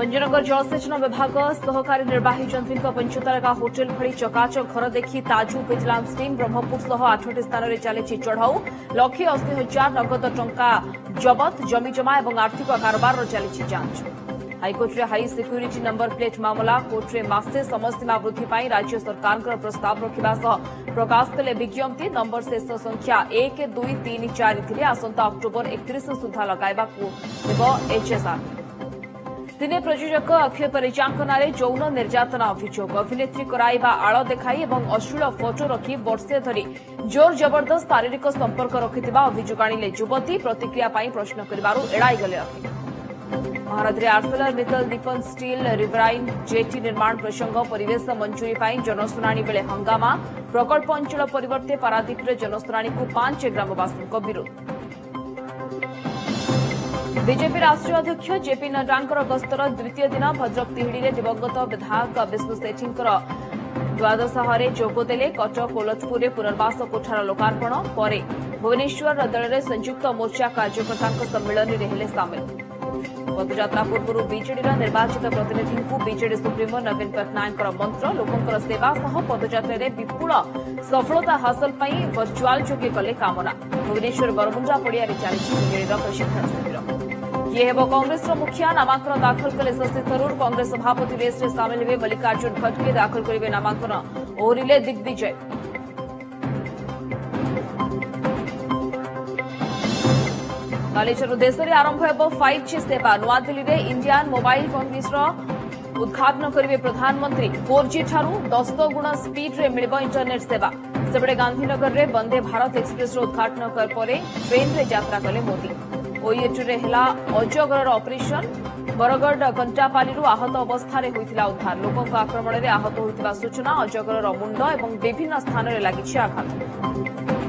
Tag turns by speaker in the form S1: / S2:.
S1: भंजनगर जलसेचन विभाग सहकारी निर्वाही जंत्री पंचतारका होटेल भली चकाचक घर देखि ताजु विजिलेंस टीम ब्रह्मपुर सह 8टी स्थान में चली चढ़ाऊ 1,80,000 नगद टंका जबत जमीजमा और आर्थिक कारोबार चली जांच। हाईकोर्टे हाई सिक्यूरीटी नंबर प्लेट मामला कोर्टे मासे समयसीमा वृद्धि पर राज्य सरकार प्रस्ताव रखा सह प्रकाश कले विज्ञप्ति नंबर शेष संख्या 1, 2, 3, 4 थिले आसंता अक्टोबर 31 सुधा लगाइबा एचएसआर। सिने प्रयोजक अक्षय परिचांक नारे यौन निर्यातना अभियोग अभिनेत्री कराइबा आड़ देखाई और अश्लील फोटो रखी वर्षे धरी जोर जबरदस्त शारीरिक संपर्क रखिथिबा अभियोग आनिले युवती प्रतिक्रिया पाई प्रश्न करिबारु एड़ाई गले अखिल। महाराष्ट्र आर्सेलर मित्तल दीपन स्टील रिवराइन जेटी निर्माण प्रसंग परिवेश मंजूरी पर जनशुणाणी बेले हंगामा प्रकल्प अंचल परिवर्ते पारादीप जनशुणाणी को 5 ग्रामवासी विरोध। बीजेपी राष्ट्रीय अध्यक्ष जेपी नड्डा गस्तर द्वितीय दिन भद्रक तिहिड़ी दिवंगत विधायक विष्णु सेठी द्वादशहारे जोगदेले कटक कोलजपुर पुनर्वास कोठार लोकार्पण पर भुवनेश्वर दल संयुक्त मोर्चा कार्यकर्ता सम्मेलन में हेले सामिल। पदयात्रा पूर्व बीजेडी निर्वाचित प्रतिनिधि को बीजेडी सुप्रीमो नवीन पट्टनायक मंत्र लोकों सेवा सह पदयात्रा विपुल सफलता हासिल पर वर्चुआल जोगे कले कामना। भुवनेश्वर बरमुंडा पड़िया चली बीजेडी प्रशिक्षण शिविर। ये है कांग्रेस मुखिया नामांकन दाखल कले शशि थरूर कांग्रेस सभापति रेस में सामिल हुए मल्लिकार्जुन खड़गे दाखल करेंगे नामांकन ओहरिले दिग्विजय। कालीचर देश में आरंभ हो 5G सेवा नुआदिल्ली में इंडियन मोबाइल कांग्रेस उद्घाटन करेंगे प्रधानमंत्री 4G ठारू 10 गुण स्पीड रे मिलिबो इंटरनेट सेवा। सेबड़े गांधीनगर में वंदे भारत एक्सप्रेस उद्घाटन पर ट्रेन रे यात्रा कले मोदी। ओएटी अजगर ऑपरेशन बरगढ़ कंटापाली आहत अवस्था होता उद्धार लोकों आक्रमण में आहत होता सूचना अजगर मुंड और विभिन्न स्थान में लगी आघात।